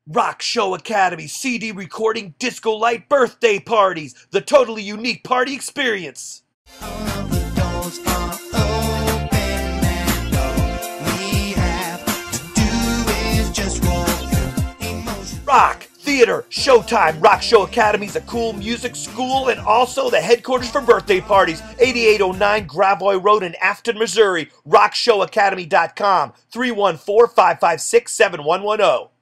RockShow Academy CD Recording Disco Light Birthday Parties, the totally unique party experience. All of the doors are open and all we have to do is just walk. Emotion. Rock, theater, showtime. RockShow Academy is a cool music school and also the headquarters for birthday parties. 8809 Gravois Road in Afton, Missouri. RockShowAcademy.com. 314-556-7110.